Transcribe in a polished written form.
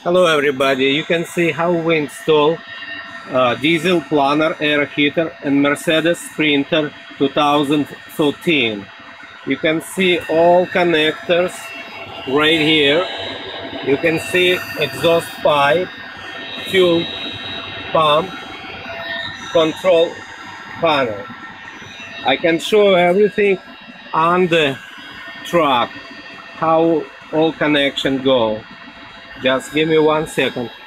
Hello everybody, you can see how we install diesel planner air heater and Mercedes Sprinter 2013. You can see all connectors right here. You can see exhaust pipe, fuel pump, control panel. I can show everything on the truck, how all connection go. Just give me 1 second.